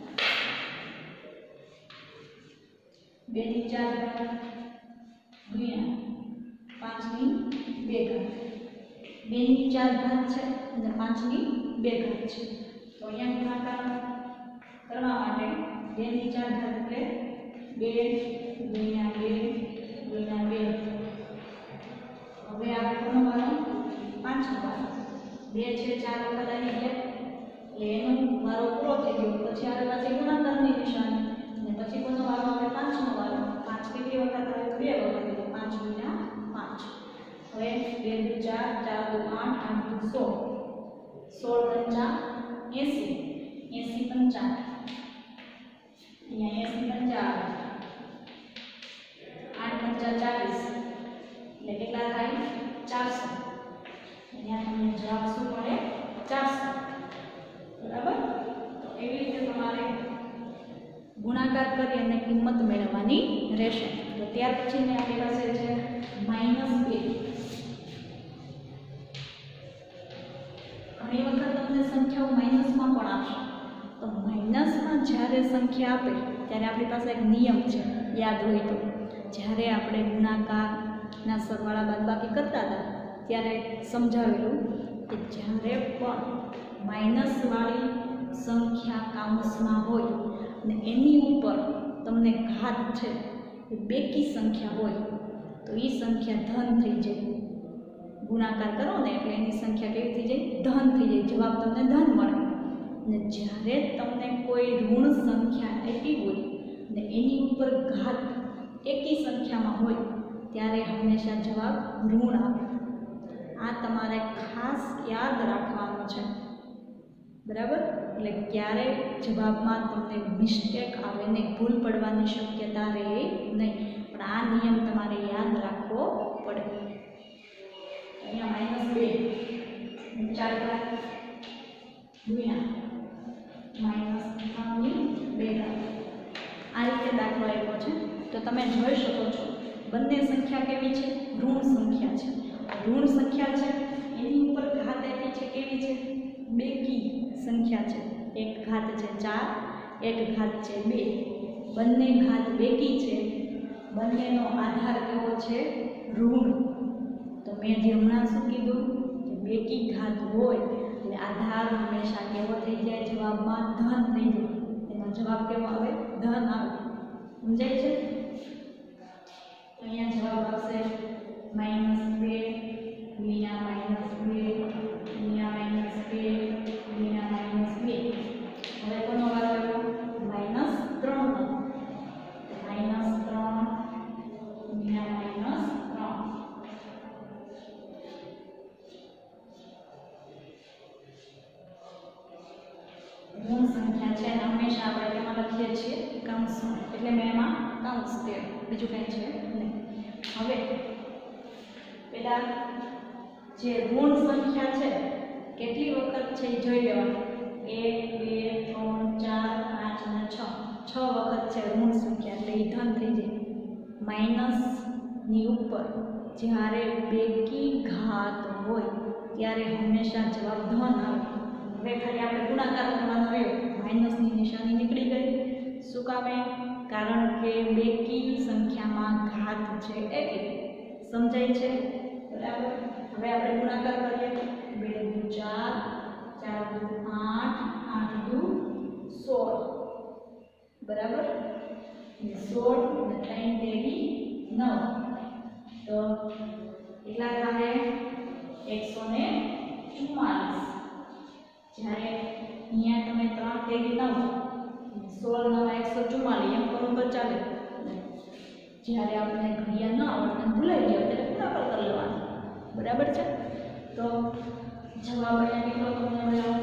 બે ની ચાર ઘાત ગુણ્યા પાંચ ની બે ઘાત. બે ની ચાર ઘાત છે અને પાંચ ની બે ઘાત છે. તો અહીંયા ગુણાકાર કરવા માટે બે ની ચાર ઘાત એટલે બે ગુણ્યા બે ગુણ્યા બે. હવે આપણે કોનો વારો? પાંચ નો વારો. બે છે ચાર વખત આવી ગયા એટલે એનો વારો પૂરો થઈ ગયો. પછી આપણે પાસે ગુણાકારની નિશાની અને પછી કોનો વારો આવે? પાંચ નો વારો. પાંચ કેટલી વખત આવે? બે વખત. એટલે પાંચ ગુણ્યા પાંચ. હવે બે દુ ચાર, ચાર દુ આઠ, આઠ દુ સોળ, સોળ પંચા એસી, એસી પંચા અહીંયા એસી પંચા આઠ પંચા ચાલીસ, એટલે કેટલા થાય? ચારસો. અહીંયા તમને જવાબ શું મળે? ચારસો. બરાબર. તો એવી રીતે તમારે ગુણાકાર કરી અને કિંમત મેળવવાની રહેશે. તો ત્યાર પછી મેં આપણી પાસે છે માઇનસ બે. ઘણી વખત તમને સંખ્યાઓ માઇનસમાં પણ આપશે. તો માઇનસમાં જ્યારે સંખ્યા આપે ત્યારે આપણી પાસે એક નિયમ છે, યાદ હોય તો. જ્યારે આપણે ગુણાકારના સરવાળા બાદબાકી કરતા હતા ત્યારે સમજાવેલું કે જ્યારે પણ માઇનસવાળી સંખ્યા કાઉન્સમાં હોય અને એની ઉપર તમને ઘાત છે એ બેકી સંખ્યા હોય તો એ સંખ્યા ધન થઈ જાય. ગુણાકાર કરો ને એટલે એની સંખ્યા કેવી થઈ જાય? ધન થઈ જાય. જવાબ તમને ધન મળે. અને જ્યારે તમને કોઈ ઋણ સંખ્યા આપી હોય ને એની ઉપર ઘાત એકી સંખ્યામાં હોય ત્યારે હંમેશા જવાબ ઋણ આવે. આ તમારે ખાસ યાદ રાખવાનું છે. બરાબર. એટલે ક્યારે જવાબમાં તમને મિસ્ટેક આવે ને ભૂલ પડવાની શક્યતા રહે નહીં. પણ આ નિયમ તમારે યાદ રાખવો પડે. અહીંયા માઇનસ બે ચાર ઘાત ગુણ્યા માઇનસ ત્રણની બે ઘાત. આ રીતે દાખલો આપ્યો છે. તો તમે જોઈ શકો છો બંને સંખ્યા કેવી છે? ઋણ સંખ્યા છે. ઋણ સંખ્યા છે એની ઉપર ઘાત આપી છે કેવી છે? બેકી સંખ્યા છે. એક ઘાત છે ચાર, એક ઘાત છે બે. બંને ઘાત બેકી છે. બંનેનો આધાર કેવો છે? ઋણ. તો મેં જે હમણાં શું કીધું કે બેકી ઘાત હોય એટલે આધાર હંમેશા કેવો થઈ જાય? જવાબમાં ધન થઈ જાય. એનો જવાબ કેવો આવે? ધન આવે. સમજાય છે? અહીંયા જવાબ આવશે માઇનસ બે ગુણ્યા માઇનસ બે ગુણ્યા માઇનસ બે ગુણ્યા માઇનસ બે. હવે કોનો વારો આવ્યો? માઇનસ ત્રણનો. માઇનસ ત્રણ ગુણ્યા માઇનસ ત્રણ. ઋણ સંખ્યા છે અને હંમેશા આપણે એમાં લખીએ છીએ કૌંસમાં. એટલે મેં એમાં કૌંસ કર્યો, બીજું કંઈ છે નહીં. હવે પેલા જે ઋણ સંખ્યા છે કેટલી વખત છે એ જોઈ લેવાનું. એક બે ત્રણ ચાર પાંચ અને છ છ વખત છે ઋણ સંખ્યા એટલે એ ધન થઈ જાય. માઇનસની ઉપર જ્યારે બેકી ઘાત હોય ત્યારે હંમેશા જવાબ ધન આવે. હવે ખાલી આપણે ગુણાકાર કરવાનો રહ્યો, માઇનસની નિશાની નીકળી ગઈ. શું કામે? કારણ કે બેકી સંખ્યામાં ઘાત છે એટલે. સમજાય છે? બરાબર. હવે આપણે ગુણાકાર કરીએ. બે દુ ચાર, ચાર દુ આઠ, આઠ દુ સોળ. બરાબર. સોળ અને ત્રણ તેરી નવ, તો કેટલા થાય? એકસો ને ચુમ્માલીસ. જ્યારે અહીંયા તમે ત્રણ તેરી નવ, સોળ નવ એકસો ચુમ્માલીસ એમ કરો તો ચાલે. જ્યારે આપણે ઘડિયા ન આવડે ભૂલાઈ ગયો ત્યારે ગુણાકાર કરી લેવાનો. બરાબર છે? તો જવાબ અહીંયા કેટલો તમને મળ્યો?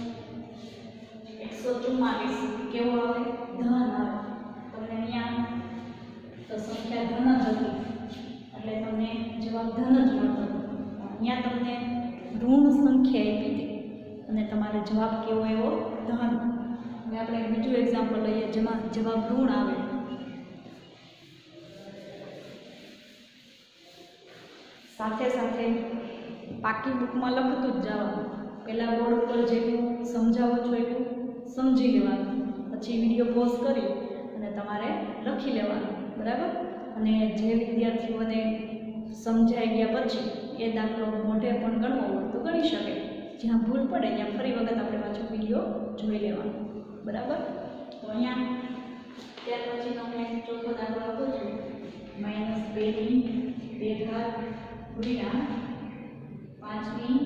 એકસો ચુમ્માલીસ. કેવો આવે? ધન આવે. તમને અહીંયા તો સંખ્યા ધન જ હતી એટલે તમને જવાબ ધન જ મળતો. અહીંયા તમને ઋણ સંખ્યા આપી હતી અને તમારે જવાબ કેવો એવો? ધન. હવે આપણે બીજું એક્ઝામ્પલ લઈએ જેમાં જવાબ ઋણ આવે. સાથે સાથે પાકી બુકમાં લખતું જ જવાનું. પહેલાં બોર્ડ ઉપર જેટલું સમજાવો છો એટલું સમજી લેવાનું, પછી વિડીયો પોઝ કરી અને તમારે લખી લેવાનું. બરાબર. અને જે વિદ્યાર્થીઓને સમજાઈ ગયા પછી એ દાખલો મોઢે પણ ગણવો હોય તો ગણી શકે. જ્યાં ભૂલ પડે ત્યાં ફરી વખત આપણે પાછો વિડીયો જોઈ લેવાનો. બરાબર. તો અહીંયા ત્યાર પછી તમને ચોથો દાખલો આપો છું. માઇનસ બેની બે ઘાત ગુણ્યા પાંચની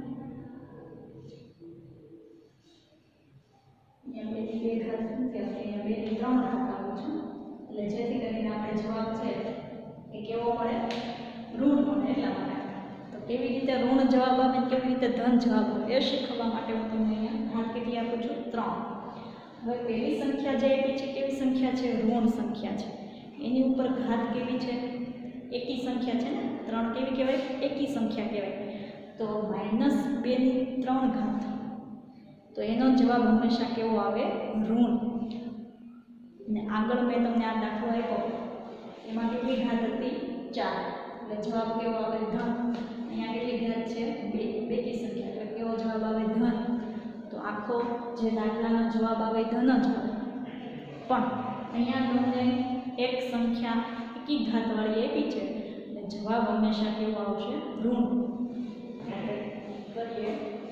અહીંયા બેની બે ઘાત નથી આવતી, અહીંયા બેની ત્રણ ઘાત આવું છું. એટલે જેથી કરીને આપણે જવાબ છે એ કેવો મળે? ઋણ મળે. એટલા માટે તો કેવી રીતે ઋણ જવાબ આવે, કેવી રીતે ધન જવાબ આવે એ શીખવવા માટે હું તમને અહીંયા ઘાત કેટલી આપું છું? ત્રણ. હવે પહેલી સંખ્યા જે આપી છે કેવી સંખ્યા છે? ઋણ સંખ્યા છે. એની ઉપર ઘાત કેવી છે? એકી સંખ્યા છે ને. ત્રણ કેવી કહેવાય? એકી સંખ્યા કહેવાય. તો માઇનસ બેની ત્રણ ઘાત, તો એનો જવાબ હંમેશા કેવો આવે? ઋણ. અને આગળ મેં તમને આ દાખલો આપ્યો એમાં કેટલી ઘાત હતી? ચાર. એટલે જવાબ કેવો આવે? ધન. અહીંયા કેટલી ઘાત છે? બે. બેકી સંખ્યા એટલે કેવો જવાબ આવે? ધન. તો આખો જે દાખલાનો જવાબ આવે ધન જ આવે. પણ અહીંયા તમને એક સંખ્યા એકી ઘાતવાળી આપી છે એટલે જવાબ હંમેશા કેવો આવશે? ઋણ. આપણે કરીએ.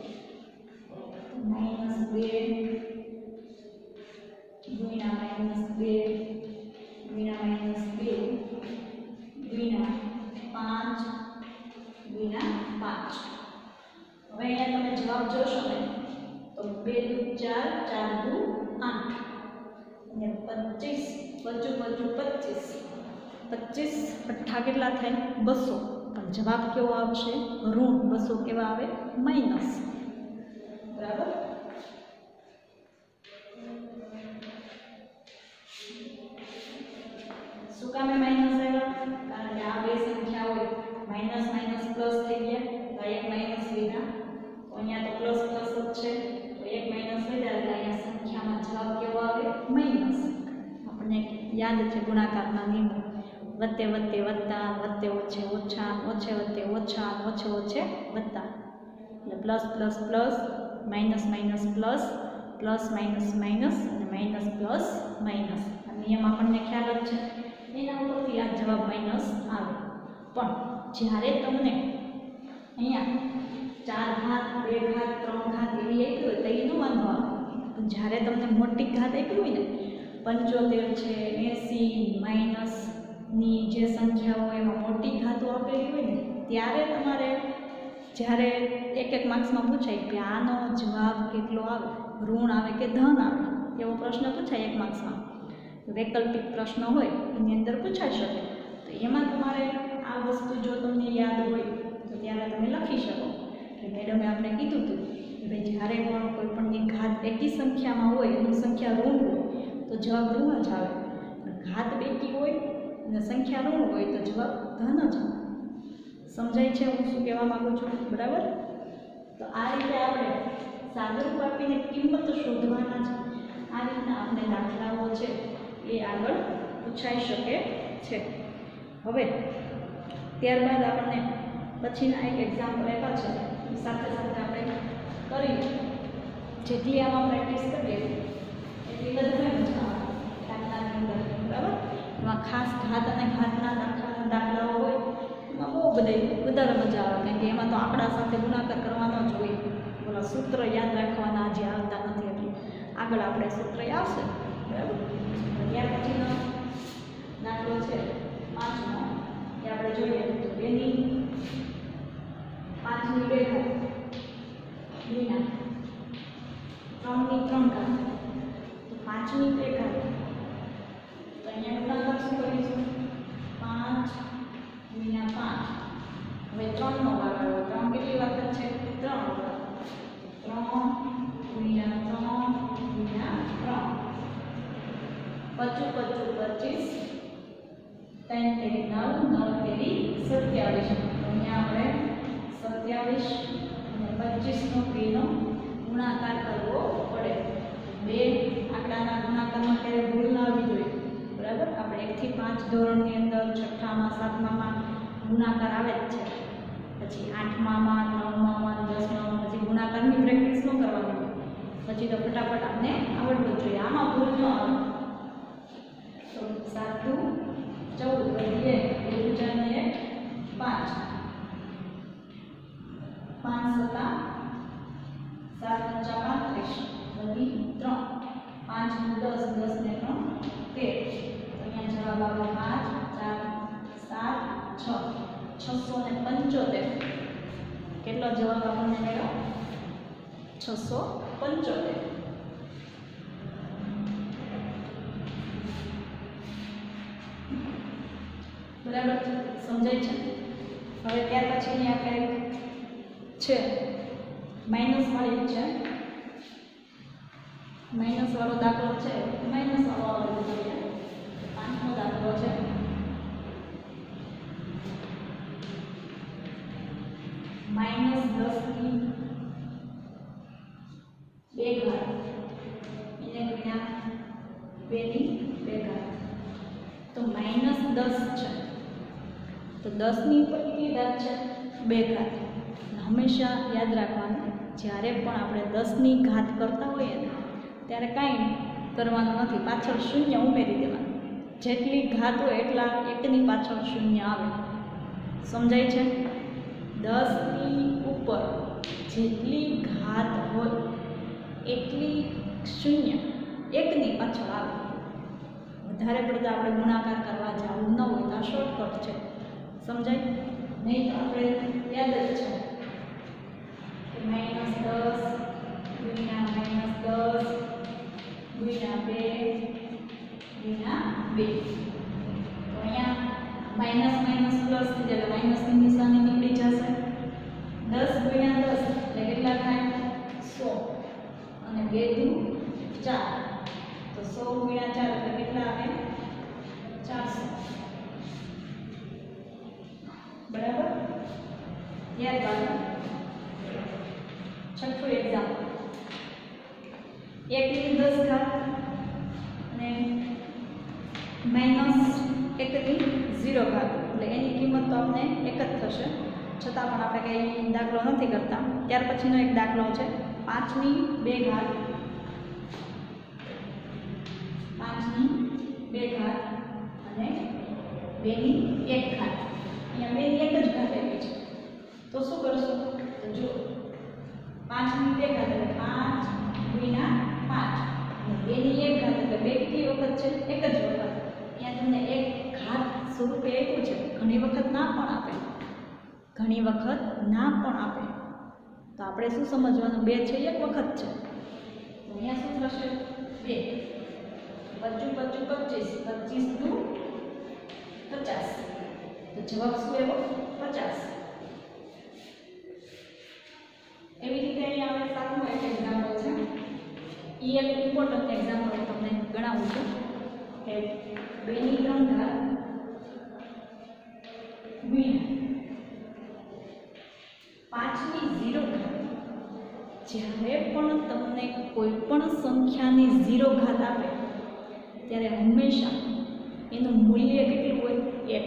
માઇનસ બે ગુણ્યા માઇનસ બે ગુણ્યા માઇનસ બે ગુણ્યા પાંચ ગુણ્યા પાંચ. હવે અહીંયા તમે જવાબ જોશો ને તો બે દુ ચાર, ચાર દુ આઠ અને પચીસ, પચું પચું પચીસ, પચીસ અઠ્ઠા કેટલા થાય? બસો. પણ જવાબ કેવો આવશે? ઋણ. બસો કેવા આવે? માઇનસ. બરાબર. શું કામે માઇનસ આવ્યા? કારણ કે આ બે સંખ્યા હોય માઇનસ માઇનસ પ્લસ થઈ ગયા, તો એક માઇનસ લીધા, તો અહીંયા તો પ્લસ પ્લસ જ છે, તો એક માઇનસ લીધા એટલે અહીંયા સંખ્યામાં જવાબ કેવો આવે? માઇનસ. આપણને યાદ છે ગુણાકારના નિયમો, વત્તે વત્તે વત્તા, વત્તે ઓછે ઓછા, ઓછે વત્તે ઓછા, ઓછે ઓછે વત્તા. એટલે plus plus plus, minus minus plus, plus minus minus અને માઇનસ પ્લસ માઇનસ. આ નિયમ આપણને ખ્યાલ જ છે. એના ઉપરથી આ જવાબ માઇનસ આવે. પણ જ્યારે તમને અહીંયા ચાર ઘાત, બે ઘાત, ત્રણ ઘાત એવી આપી હોય તો એનો વાંધો આવે. પણ જ્યારે તમને મોટી ઘાત આપી હોય ને, પંચોતેર છે, એંસી, માઇનસની જે સંખ્યાઓ એમાં મોટી ઘાતો આપેલી હોય ને, ત્યારે તમારે જ્યારે એક એક માર્ક્સમાં પૂછાય કે આનો જવાબ કેટલો આવે, ઋણ આવે કે ધન આવે, એવો પ્રશ્ન પૂછાય એક માર્ક્સમાં. વૈકલ્પિક પ્રશ્ન હોય એની અંદર પૂછાઈ શકે. તો એમાં તમારે આ વસ્તુ જો તમને યાદ હોય તો ત્યારે તમે લખી શકો કે મેડમે આપણે કીધું હતું કે ભાઈ જ્યારે પણ કોઈ પણની ઘાત એકી સંખ્યામાં હોય, એની સંખ્યા ઋણ હોય તો જવાબ ઋણ જ આવે. ઘાત બેકી હોય અને સંખ્યા ઋણ હોય તો જવાબ ધન જ આવે. સમજાય છે હું શું કહેવા માંગુ છું? બરાબર. તો આ રીતે આપણે સાદુરૂપ આપીને કિંમત શોધવાના છે. આ રીતના આપણે દાખલાઓ છે એ આગળ પૂછાઈ શકે છે. હવે ત્યારબાદ આપણને પછીના એક એક્ઝામ્પલ આપ્યા છે, સાથે સાથે આપણે કરી જેટલી આમાં પ્રેક્ટિસ કરીએ એટલી વધારે મજા આવે દાખલાની અંદર. બરાબર. એમાં ખાસ ઘાત અને ઘાતના દાખલા દાખલાઓ હોય એમાં બહુ બધા વધારે મજા આવે, કારણ કે એમાં તો આંકડા સાથે ગુણાકાર કરવાનો જ હોય. બોલા સૂત્ર યાદ રાખવાના જે આવતા નથી, એટલે આગળ આપણે સૂત્ર આવશે. બરાબર. ત્યાર પછીનો દાખલો છે પાંચમો, એ આપણે જોઈએ તો બેની પાંચની બે ઘાત ગુણ્યા ત્રણની ત્રણ ઘાત. તો પાંચની બે ઘાત તો અહીંયા ગુણાકાર શું કરીશું? પાંચ ગુણ્યા પાંચ. હવે ત્રણનો ભાગ આવ્યો. ત્રણ કેટલી વખત છે? ત્રણ વખત. ત્રણ ગુણ્યા ત્રણ ગુણ્યા ત્રણ. પચું પચું પચીસ. ત્રણ તેરી નવ, નવ તેરી સત્યાવીસ. અહીંયા આપણે સત્યાવીસ અને પચીસનો બેનો ગુણાકાર કરવો પડે. બે આંકડાના ગુણાકારમાં ક્યારે ભૂલ ના આવવી જોઈએ. બરાબર. આપણે એકથી પાંચ ધોરણની અંદર છઠ્ઠામાં સાતમામાં ગુણાકાર આવે જ છે. પછી આઠમામાં નવમામાં દસમામાં પછી ગુણાકારની પ્રેક્ટિસ ન કરવાની, પછી તો ફટાફટ આપણે આવડવું જોઈએ. આમાં ભૂલ ન આવે. તો સાતું ચૌદ વધીએ બે હજાર ને એક પાંચ. પાંચ સત્તા સાત પંચા પાંત્રીસ વધી ત્રણ. પાંચ દસ, દસ ને ત્રણ તેર. અહીંયા જવાબ આવે પાંચ ચાર સાત છ. છસો ને પંચોતેર. કેટલો જવાબ આપણને મળ્યો? છસો પંચોતેર. બરાબર સમજાય છે? હવે ત્યાર પછીની આપણે છે માઇનસ વાળી છે. માઇનસ વાળો દાખલો છે. માઇનસ વાળો વાળો જોઈએ. પાંચમો દાખલો છે. માઇનસ દસની બે ઘાત એને ગુણ્યા બેની બે ઘાત. તો માઇનસ દસ છે, તો દસની ઉપર કેટલી ઘાત છે? બે ઘાત. હંમેશા યાદ રાખવાનું, જ્યારે પણ આપણે દસની ઘાત કરતા હોઈએ ને ત્યારે કાંઈ કરવાનું નથી, પાછળ શૂન્ય ઉમેરી દેવાનું. જેટલી ઘાત હોય એટલા એકની પાછળ શૂન્ય આવે. સમજાય છે? દસની ઉપર જેટલી ઘાત હોય એટલી શૂન્ય એકની પાછળ આવે. વધારે પડતા આપણે ગુણાકાર કરવા જવું ન હોય તો આ શોર્ટકટ છે. સમજાય? નહીં તો આપણે યાદ જ છે કે માઇનસ દસ ગુણ્યા માઇનસ દસ ગુણ્યા બે ગુણ્યા બે. તો અહીંયા માઇનસ માઇનસ પ્લસ થઈ જાય, માઇનસની નિશાની નીકળી જશે. દસ ગુણ્યા દસ એટલે કેટલા થાય? સો. અને બે દુ ચાર, તો સો ગુણ્યા ચાર એટલે કેટલા આવે? ચારસો. બરાબર. ત્યારબાદ છઠ્ઠું એક્ઝામ્પલ. એકની દસ ઘાત અને માઇનસ એકની ઝીરો ઘાત, એટલે એની કિંમત તો આપણે એક જ થશે. છતાં પણ આપણે કંઈ દાખલો નથી કરતા. ત્યાર પછીનો એક દાખલો છે પાંચની બે ઘાત. પાંચની બે ઘાત અને બેની એક ઘાત. અહીંયા બેની એક જ ઘાત આવી છે, તો શું કરશું? તો જો પાંચની બે ઘાત એટલે પાંચ ગુણ્યા પાંચ અને બેની એક ઘાત એટલે બે કેટલી વખત છે? એક જ વખત. અહીંયા તમને એક ઘાત સ્વરૂપે આપ્યું છે. ઘણી વખત ના પણ આપે, ઘણી વખત ના પણ આપે. તો આપણે શું સમજવાનું? બે છે એક વખત છે. તો અહીંયા શું થશે? બે. પચું પચું પચીસ. પચીસ દુ પચાસ. તો જવાબ શું એવો? પચાસ. એવી રીતે અહીંયા આપણે સાતમો એક એક્ઝામ્પલ છે. એ એક ઇમ્પોર્ટન્ટ એક્ઝામ્પલ હું તમને ગણાવું છું કે બેની ત્રણ ઘાત ગુણ્યા પાંચની ઝીરો ઘાત. જ્યારે પણ તમને કોઈ પણ સંખ્યાની ઝીરો ઘાત આપે ત્યારે હંમેશા એનું મૂલ્ય કેટલું હોય? એક.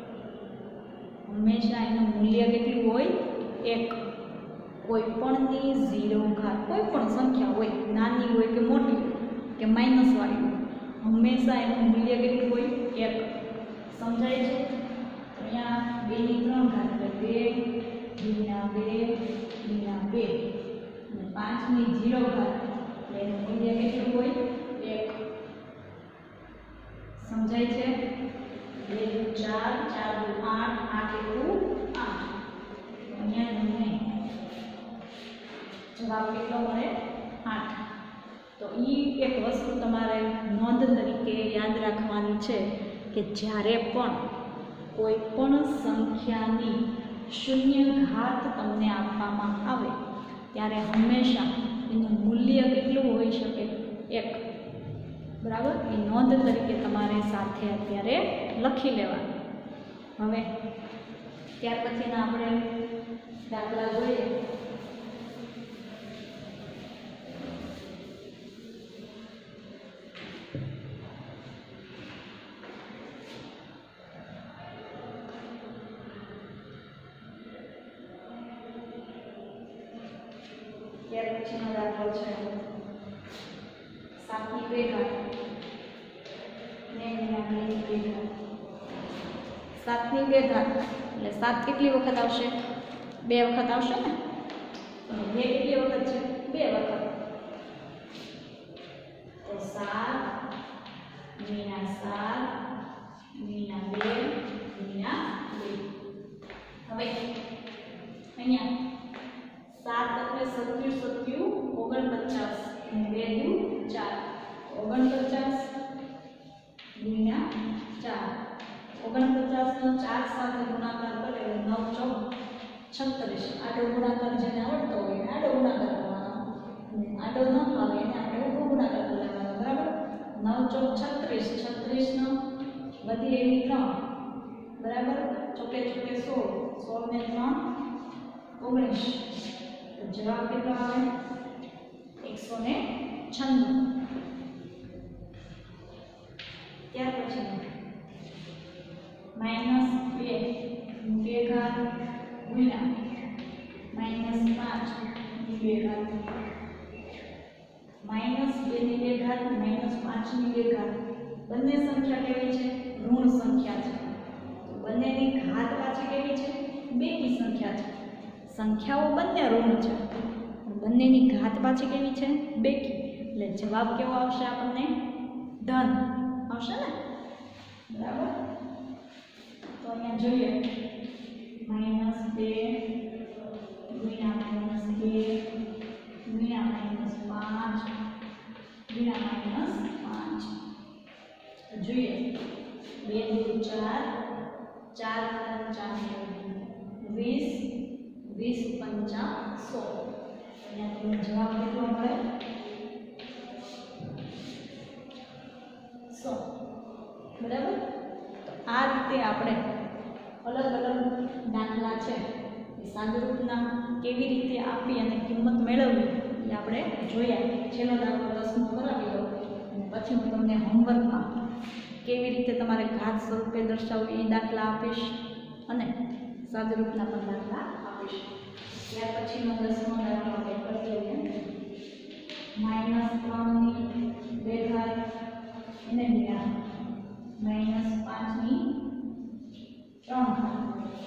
હંમેશા એનું મૂલ્ય કેટલું હોય? એક. કોઈ પણની ઝીરો ઘાત, કોઈ પણ સંખ્યા હોય, નાની હોય કે મોટી હોય કે માઇનસ વાળી હોય, હંમેશા એનું મૂલ્ય કેટલું હોય? એક. સમજાય છે? અહીંયા બેની ત્રણ ઘાત એટલે બે ગુણ્યા બે ગુણ્યા બે અને પાંચની ઝીરો ઘાત એટલે એનું મૂલ્ય કેટલું હોય? એક. સમજાય છે? બે દુ ચાર, ચાર દુ આઠ, આઠ એકુ આઠ. અહીંયા તમને જવાબ કેટલો મળે? આઠ. તો એ એક વસ્તુ તમારે નોંધ તરીકે યાદ રાખવાની છે કે જ્યારે પણ કોઈ પણ સંખ્યાની શૂન્ય ઘાત તમને આપવામાં આવે ત્યારે હંમેશા એનું મૂલ્ય કેટલું હોઈ શકે? એક. બરાબર? એ નોંધ તરીકે તમારે સાથે અત્યારે લખી લેવાનું. હવે ત્યાર પછીના આપણે દાખલા જોઈએ. ત્યાર પછીનો દાખલો છે સાતની બે ઘાત ને ગુણ્યા બેની બે ઘાત. સાતની બે ઘાત એટલે સાત કેટલી વખત આવશે? બે વખત આવશે ને. અને બે કેટલી વખત છે? બે વખત. તો સાત ગુણ્યા સાત ગુણ્યા બે ગુણ્યા બે. હવે અહીંયા સાત એટલે સત્યુ સત્યુ ઓગણપચાસ અને બે દુ ચાર. ઓગણપચાસ ગુણ્યા ચાર. ઓગણપચાસ નો ચાર સાથે ગુણાકાર કરે એટલે નવ ચોક છત્રીસ. આડો ગુણાકાર જેને આવડતો હોય આડો ગુણાકાર કરવાનો, આડો ન આવે એને આપણે ઊભો ગુણાકાર કરી લેવાનો. બરાબર? નવ ચોક છત્રીસ. છત્રીસ નો બધી એવી ત્રણ. બરાબર? ચોકે ચોકે સોળ. સોળ ને ત્રણ ઓગણીસ. તો જવાબ કેટલો આવે? એકસો ને છન્નું. ત્યાર પછી માઇનસ બે બે ઘાત ગુણ્યા માઇનસ પાંચ બે ઘાત. માઇનસ બે ની બે ઘાત માઇનસ પાંચ ની બે ઘાત. બંને સંખ્યા કેવી છે? ઋણ સંખ્યા છે. તો બંનેની ઘાત પાછી કેવી છે? બેકી સંખ્યા છે. સંખ્યાઓ બંને ઋણ છે, બંનેની ઘાત પાછી કેવી છે? બેકી. એટલે જવાબ કેવો આવશે આપણને? ધન આવશે ને. બરાબર? તો અહીંયા જોઈએ માઇનસ બે ગુણ્યા માઇનસ બે ગુણ્યા માઇનસ પાંચ ગુણ્યા માઇનસ પાંચ. જોઈએ બે દુ ચાર, ચાર પંચા વીસ, વીસ પંચા સો. અહીંયા તમને જવાબ કેટલો મળે? સો. બરાબર? તો આ રીતે આપણે અલગ અલગ દાખલા છે એ સાદુરૂપના કેવી રીતે આપી અને કિંમત મેળવવી એ આપણે જોયા. છેલ્લો દાખલો દસમો કરાવી દો અને પછી હું તમને હોમવર્કમાં કેવી રીતે તમારે ઘાત સ્વરૂપે દર્શાવવી એ દાખલા આપીશ અને સાદુરૂપના પણ દાખલા આપીશ. ત્યાર પછીનો દસમો દાખલો આપણે કરી લઈએ. માઇનસ ત્રણની બે ઘાત એને ગુણ્યા માઇનસ પાંચની ત્રણ ઘાત.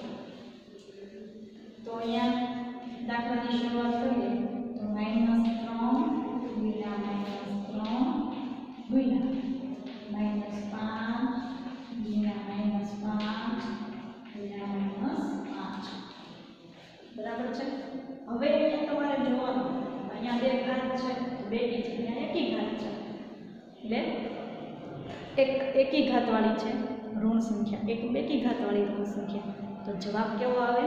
તો અહીંયા દાખલાની શરૂઆત કરીએ તો માઇનસ ત્રણ ગુણ્યા માઇનસ ત્રણ ગુણ્યા માઇનસ પાંચ ગુણ્યા માઇનસ પાંચ ગુણ્યા માઇનસ પાંચ. બરાબર છે? હવે અહીંયા તમારે જોવાનું અહીંયા બે ઘાત છે, બેકી છે, અહીંયા એકી ઘાત છે. એટલે એક એકી ઘાતવાળી છે ઋણ સંખ્યા, એક બેકી ઘાતવાળી ઋણ સંખ્યા. તો જવાબ કેવો આવે?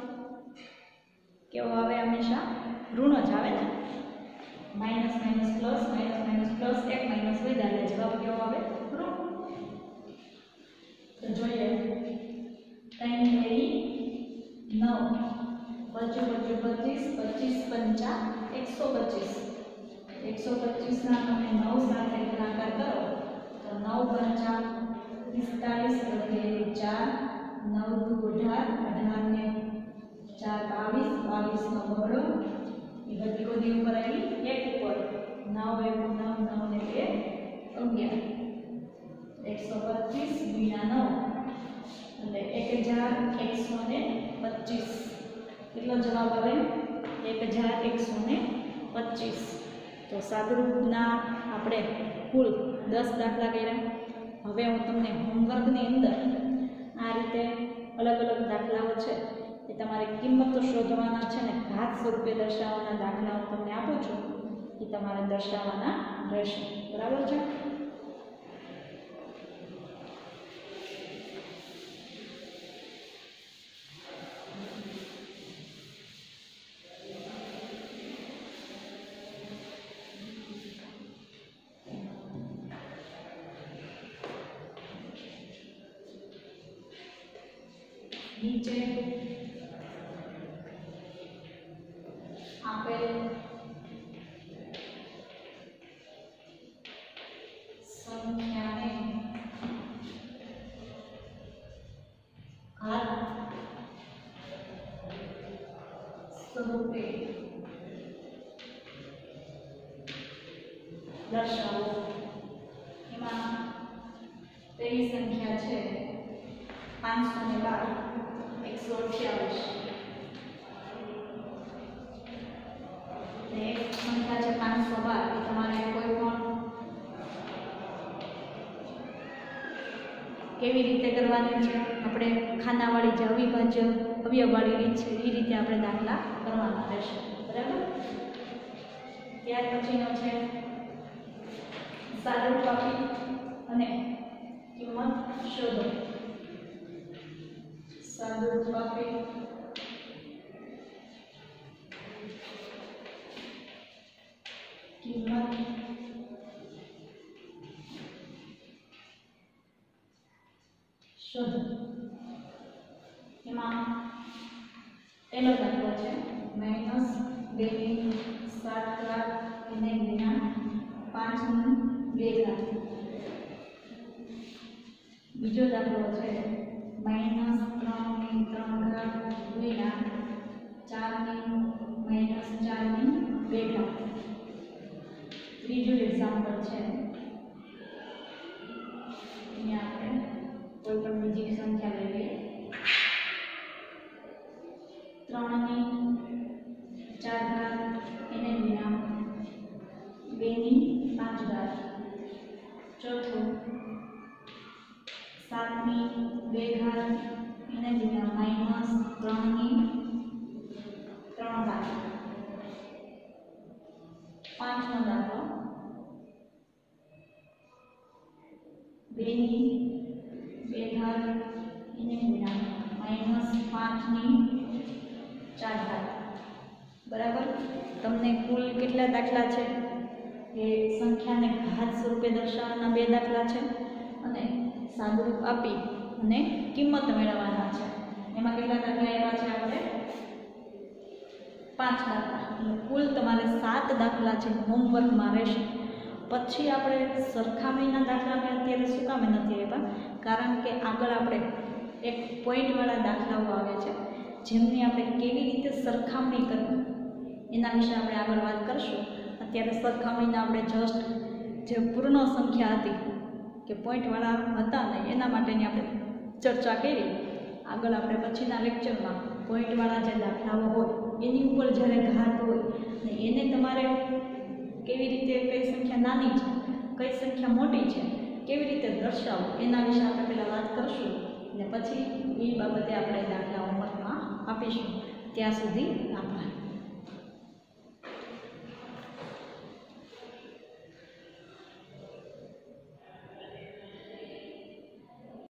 કેવો આવે? હંમેશા ઋણ જ આવે ને. Minus minus plus minus minus plus એક માઇનસ વધ્યા એટલે જવાબ કેવો આવે? ઋણ. તો જોઈએ ત્રણ તેરી નવ, બચ્યું બચ્યું પંચા એકસો પચીસ. એકસો પચીસના તમે નવ સાથે ગુણાકાર કરો તો નવ પંચા પિસ્તાળીસ વડે ચાર, નવ દુ અઢાર, અઢાર ને ચાર બાવીસ, બાવીસ નો બહોળો એ બધી કોની ઉપર આવી એક ઉપર નવ એક નવ નવ ને બે અગિયાર. એકસો પચીસ ગુણ્યા નવ એટલે એક હજાર એકસો ને પચીસ. કેટલો જવાબ આવે? એક હજાર એકસો ને પચીસ. તો સાદુરૂપના આપણે કુલ દસ દાખલા કર્યા. હવે હું તમને હોમવર્કની અંદર આ રીતે અલગ અલગ દાખલાઓ છે એ તમારે કિંમતો શોધવાના છે ને ઘાત સ્વરૂપે દર્શાવવાના દાખલાઓ તમને આપું છું એ તમારે દર્શાવવાના રહેશે. બરાબર છે? નીચે આપેલ સંખ્યાને ઘાત સ્વરૂપે દર્શાવો. એમાં પહેલી સંખ્યા છે પાંચસો ને બાર, એકસો અઠ્યાવીસ. એક સંખ્યા છે પાંચસો બાર. એ તમારે કોઈ પણ કેવી રીતે કરવાની છે? આપણે ખાનાવાળી જે અવિભાજ્ય અવયવવાળી રીત છે એ રીતે આપણે દાખલા કરવાના રહેશે. બરાબર? ત્યાર પછીનો છે સાદુરૂપ આપી અને કિંમત શોધો. સાદુરૂપ આપી કિંમત શોધો. એમાં પહેલો દાખલો છે માઇનસ બે ની સાત ઘાત એને ગુણ્યા પાંચ ની બે ઘાત. બીજો દાખલો છે માઇનસ ત્રણ ની ત્રણ ઘાત ગુણ્યા ચાર ની માઇનસ ચાર ની બે ઘાત. ત્રીજું એક્ઝામ્પલ છે અહીંયા આપણે કોઈ પણ બીજી સંખ્યા લઈ લઈએ. ત્રણ ની ચાર ઘાત એને ગુણ્યા બે ની પાંચ ઘાત. ચોથું સાત ની બે ઘાત એને ગુણ્યા માઇનસ ત્રણ ની ત્રણ ઘાત. પાંચમો દાખલો બે ની બે ઘાત એને ગુણ્યા માઇનસ પાંચ ની ચાર ઘાત. બરાબર? તમને કુલ કેટલા દાખલા છે? એ સંખ્યાને ઘાત સ્વરૂપે દર્શાવવાના બે દાખલા છે અને સાદુરૂપ આપી અને કિંમત મેળવવાના છે. એમાં કેટલા દાખલા એવા છે? આપણે પાંચ દાખલા. એટલે કુલ તમારે સાત દાખલા છે હોમવર્કમાં રહેશે. પછી આપણે સરખામણીના દાખલા મેં અત્યારે શું કામે નથી આપ્યા? કારણ કે આગળ આપણે એક પોઈન્ટવાળા દાખલાઓ આવે છે જેમની આપણે કેવી રીતે સરખામણી કરવી એના વિશે આપણે આગળ વાત કરશું. અત્યારે સરખામણીના આપણે જસ્ટ જે પૂર્ણ સંખ્યા હતી કે પોઈન્ટવાળા હતા ને એના માટેની આપણે ચર્ચા કરી. આગળ આપણે પછીના લેક્ચરમાં પોઈન્ટવાળા જે દાખલાઓ હોય એની ઉપર જ્યારે ઘાત હોય ને એને તમારે કેવી રીતે કઈ સંખ્યા નાની છે કઈ સંખ્યા મોટી છે કેવી રીતે દર્શાવો એના વિશે આપણે પહેલાં વાત કરશું ને પછી એ બાબતે આપણે દાખલા હોમવર્કમાં આપીશું. ત્યાં સુધી